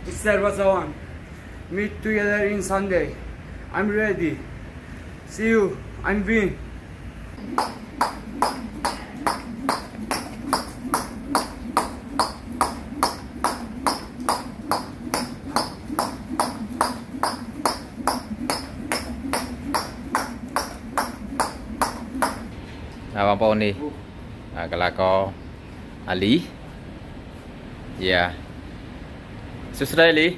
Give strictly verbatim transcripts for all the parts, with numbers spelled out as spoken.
Mister Basawan. Meet together in Sunday. I'm ready. See you. I'm Vin. Nào bông bông đi à, cái là có à, Lý yeah so today Lý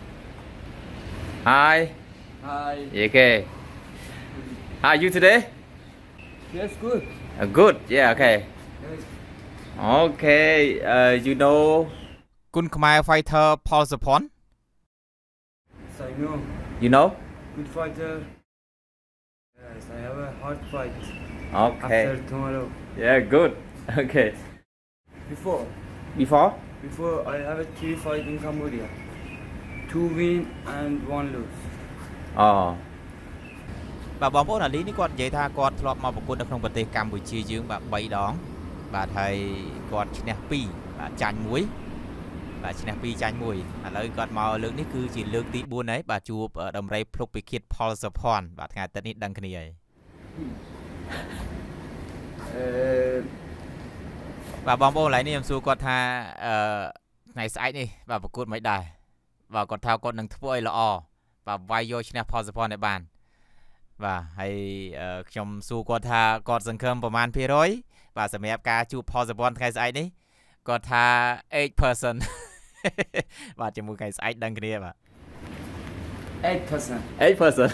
hi Hi. yeah, okay how are you today Yes, good. uh, good yeah okay Yes. okay uh, you know Kun Khmer fighter Paul Sapon Yes, I know. you know Good fighter. Yes, I have a hard fight. okay After tomorrow. yeah good okay Before. before Before I have a three fight in Cambodia. Two win and one lose. oh bà bóng bóng là lý ní quạt vậy tha quạt lọp mà một quân ở trong bờ tây Campuchia dương bà bay đón bà thầy quạt snappy bà chanh muối bà snappy chanh muối à lấy quạt màu lượng ní cứ chỉ lượng tí buôn ấy bà chụp ở đồng ray plug bị kiệt Paul Sapon bà ngày tết nít đăng cái này bà bóng bóng lại ní em xua quạt tha ngày sai đi bà một quân mấy đài và quạt thao quạt nâng thua là o và vai vô snap Paul Sapon để bàn và hay trong su quạt tha quạt dần khơmประมาณ hai mươi vàสำหรับการจูบ Paul Sapon ថ្ងៃស្អែកនេះគាត់ថា eight percent បាទជាមួយថ្ងៃស្អែកដឹងគ្នាបាទ eight percent eight percent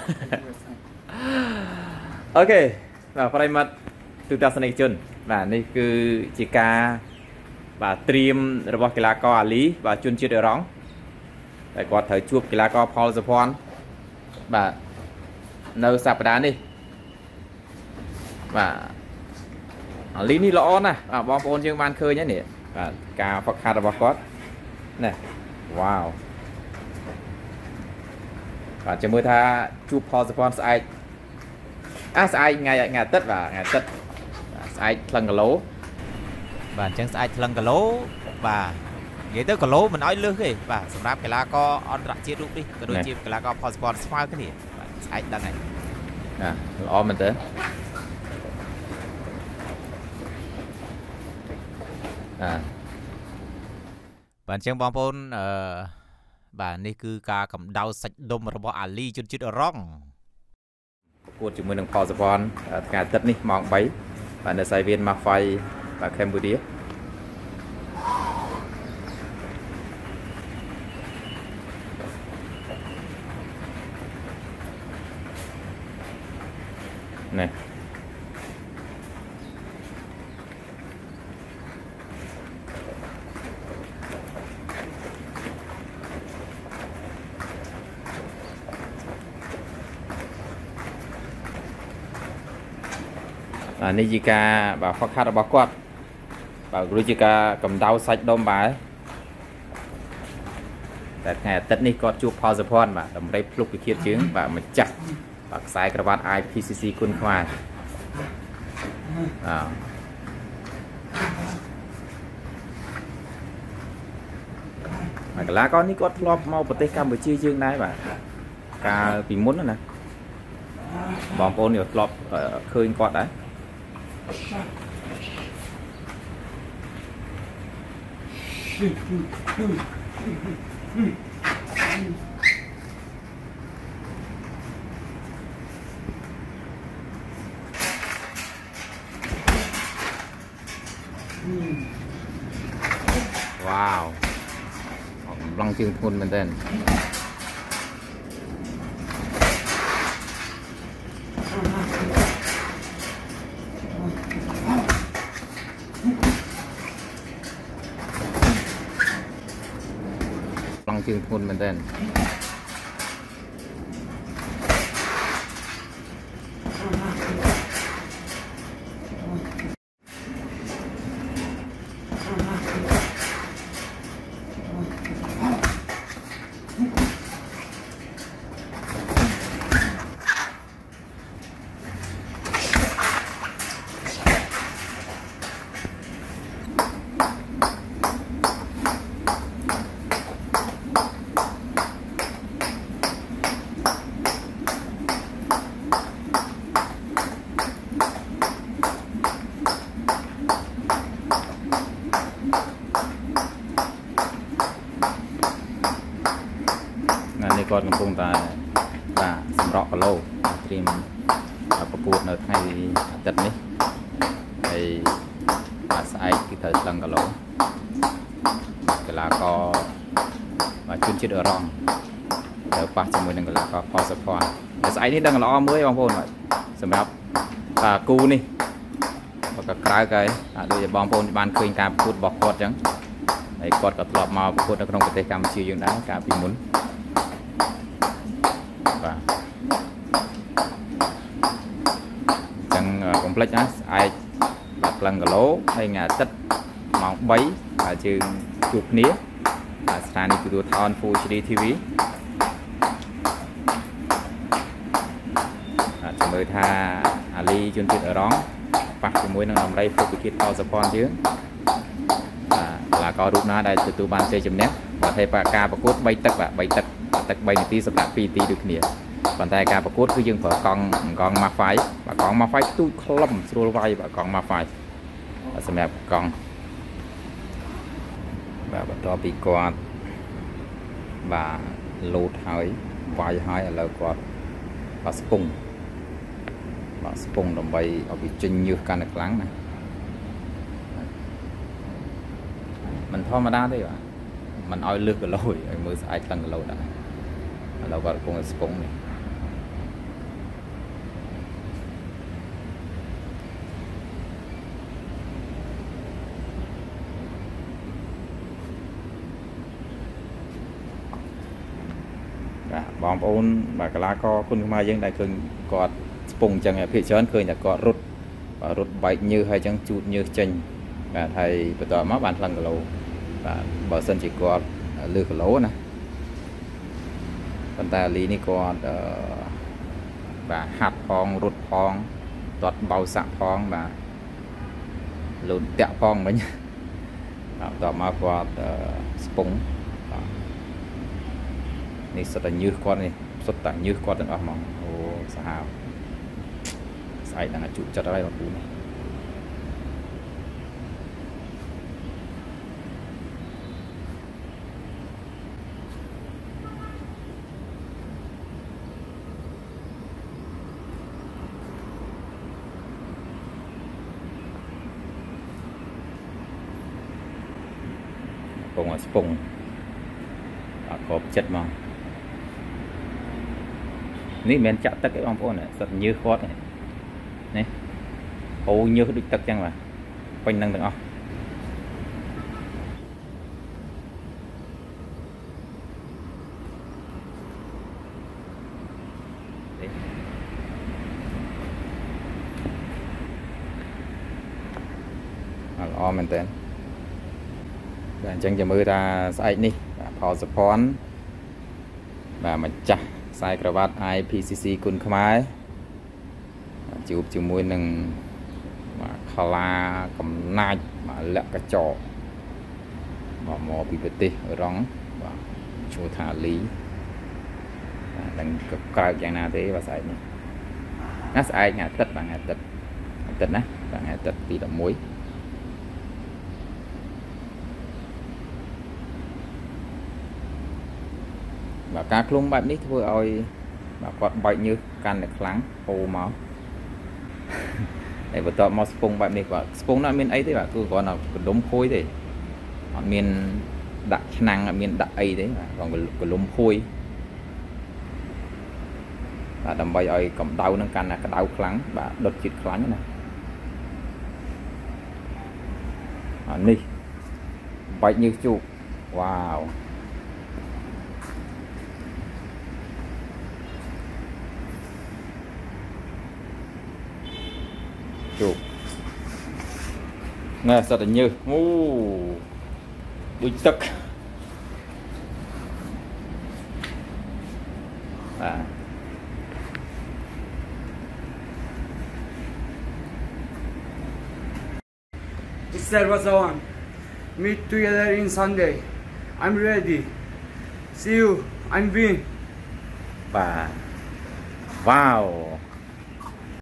អូខេបាទប្រិមត្តទូទស្សនិកជនបាទនេះគឺជាការបាទត្រៀមរបស់កីឡាករអាលីបាទជនជាតិអ៊ឺរ៉ង់តែគាត់ត្រូវជួបកីឡាករ Paul Sapon បាទនៅសប្តាហ៍នេះបាទអាលីនេះល្អណាស់បាទបងប្អូនយើងបានឃើញហើយនេះបាទការហ្វឹកហាត់របស់គាត់នេះវ៉ាវបាទចាំមើលថាជួប Paul Sapon ស្អែកអាស្អែកថ្ងៃថ្ងៃអាទិត្យបាទថ្ងៃអាទិត្យស្អែកថ្លឹងគីឡូបាទអញ្ចឹងស្អែកថ្លឹងគីឡូបាទនិយាយទៅគីឡូមិនអោយលើសទេបាទសម្រាប់កីឡាករអន្តរជាតិរូបនេះក៏ដូចជាកីឡាករ Paul Sapon ស្មើគ្នាបាទស្អែកដឹងហើយណាល្អមែនទេអាបាទអញ្ចឹងបងប្អូនអឺបាទនេះគឺការកម្ដៅសាច់ដុំរបស់អាលីជនជាតិអ៊ឺរ៉ង់ប្រកួតជាមួយនឹង Paul Sapon ថ្ងៃអាទិត្យនេះម៉ោងបីបាទនៅ Savien Mafai បាទ Cambodia នេះអានេះជាការបាទហ្វឹកហាត់របស់គាត់បាទដូចជាការកម្ដៅសាច់ដុំបាទតែថ្ងៃអាទិត្យនេះគាត់ជួប Paul Sapon បាទតម្រេបភ្លុកវិឃាតជើងបាទម្ចាស់បាទខ្សែក្រវ៉ាត់ I P C C គុណខ្មែរអើកីឡាករនេះគាត់ធ្លាប់មកប្រទេសកម្ពុជាយើងដែរបាទកាលពីមុនណាបងប្អូនយកធ្លាប់ឃើញគាត់ដែរវ៉ាវឡងជើងធ្ងន់មែនទែនឡងជើងធ្ងន់មែនទែននេះគាត់កំពុងតែបាទសម្រក់គីឡូត្រៀមប្រកួតនៅថ្ងៃអាទិត្យនេះហើយបាទស្អែកគឺត្រូវស្លឹងគីឡូកីឡាករបាទជនជាតិអឺរ៉ង់ត្រូវប៉ះជាមួយនឹងកីឡាករផលសុភ័ណ្ឌតែស្អែកនេះដឹងល្អមួយបងប្អូនបាទសម្រាប់បាទគូនេះក៏ក្រៅគេហើយដូចបងប្អូនបានឃើញការប្រកួតរបស់គាត់អញ្ចឹងហើយគាត់ក៏ធ្លាប់មកប្រកួតនៅក្នុងប្រទេសកម្ពុជាយើងដែរកាលពីមុនបាទអញ្ចឹងកុំភ្លេចណាស្អែកបាទក្លឹងគីឡូហើយថ្ងៃអាទិត្យម៉ោងបីបាទយើងជួបគ្នាបាទស្ថានីយទូរទស្សន៍ Full เอช ดี ที วี បាទចាំមើលថាអាលីជនជាតិអឺរ៉ង់ប៉ះជាមួយនឹងដំរីពុកវិគិតផលសុភ័ណ្ឌយើងបាទកីឡាកររូបណាដែលទទួលបានជ័យជំនះបាទហើយការប្រកួតបីទឹកបាទបីទឹកទឹកបីនាទីសម្រាប់ពីរទីដូចគ្នាប៉ុន្តែការប្រកួតគឺយើងប្រើកង់កង់ Mafai បាទកង់ Mafai ទូចខ្លឹមស្រួលវាយបាទកង់ Mafai សម្រាប់កង់បាទបន្ទាប់ពីគាត់បាទលោតហើយវាយហើយឥឡូវគាត់បាទស្ពងបាទស្ពងដើម្បីឲ្យវាចេញញើសកាន់តែខ្លាំងណាមិនធម្មតាទេបាទមិនឲ្យលើសគីឡូឲ្យមើលស្អែកខ្លាំងគីឡូដែរឥឡូវគាត់កំពុងតែស្ពងនេះបាទបងប្អូនបាទកីឡាករគុណខ្មែរយើងដែលឃើញគាត់ស្ពងអញ្ចឹងភាគច្រើនឃើញតែគាត់រត់បាទរត់បែកញើសហើយអញ្ចឹងជូតញើសចេញបាទហើយបន្ទាប់មកបានខ្លាំងគីឡូបាទបើសិនជាគាត់លើគីឡូណាប៉ុន្តែអាលីនេះគាត់អឺបាទហាត់ផងរត់ផងទាត់បោសាក់ផងបាទលូនតាក់ផងមិញបាទបន្ទាប់មកគាត់ស្ពងបាទនេះសុទ្ធតែញើសគាត់នេះសុទ្ធតែញើសគាត់ទាំងអស់ហ្មងអូសាហាវស្អែកដល់ជក់ចិត្តហើយបងប្អូនពងស្ពងអត់គ្របចិត្តមកនេះមិនមែនចាក់ទឹកទេបងប្អូនសិតញើសគាត់នេះហូរញើសដូចទឹកចឹងបាទពេញនឹងទាំងអស់ល្អមែនតើបាទអញ្ចឹងចាំមើលថាស្អែកនេះបាទផលសុភ័ណ្ឌបាទម្ចាស់ខ្សែក្រវ៉ាត់ ไอ พี ซี ซี គុណខ្មែរជួបជាមួយនឹងបាទខ្លាកំណាចបាទលក្ខកញ្ចក់មកមកពីប្រទេសអឺរ៉ង់បាទឈ្មោះថាលីបាទនឹងក្រើកយ៉ាងណាទេបាទស្អែកនេះណាស្អែកថ្ងៃអាទិត្យបាទថ្ងៃអាទិត្យអាទិត្យណាបាទថ្ងៃអាទិត្យទី11បាទការឃ្លុំបែបនេះធ្វើឲ្យបាទគាត់បែកញើសកាន់តែខ្លាំងហូរមកហើយបន្ទាប់មកស្ពងបែបនេះបាទស្ពងនោះអត់មានអីទេបាទគឺគ្រាន់តែកណ្ដុំភួយទេអត់មានដាក់ឆ្នាំងអត់មានដាក់អីទេបាទគ្រាន់កលុំភួយបាទដើម្បីឲ្យកម្ដៅនឹងកាន់តែក្ដៅខ្លាំងបាទដុតជាតិខ្លាញ់ណាអានេះបែកញើសជូកវ៉ាវជូកណែសត្វតែញើសអូដូចទឹកបាទ Servus on. Meet together in Sunday. I'm ready. See you. I'm win. Wow. Wow.